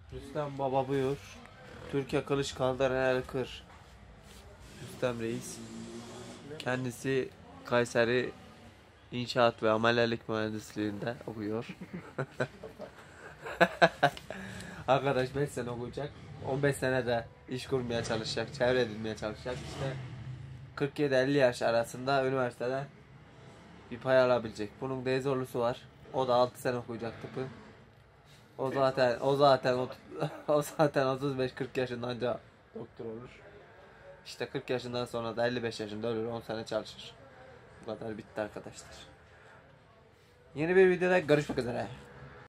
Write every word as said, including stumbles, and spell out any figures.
Rüstem Baba buyur. Türkiye kılıç kaldıran el kır. Rüstem Reis. Kendisi Kayseri İnşaat ve Amelelik Mühendisliğinde okuyor. Arkadaş beş sene okuyacak. on beş sene de iş kurmaya çalışacak, çevre edinmeye çalışacak. İşte kırk yedi elli yaş arasında üniversiteden bir pay alabilecek. Bunun da zorlusu var. O da altı sene okuyacak tıpı. O zaten o zaten o, o zaten otuz beş kırk yaşında anca doktor olur. İşte kırk yaşından sonra da elli beş yaşında ölür, on sene çalışır. Bu kadar bitti arkadaşlar. Yeni bir videoda görüşmek üzere.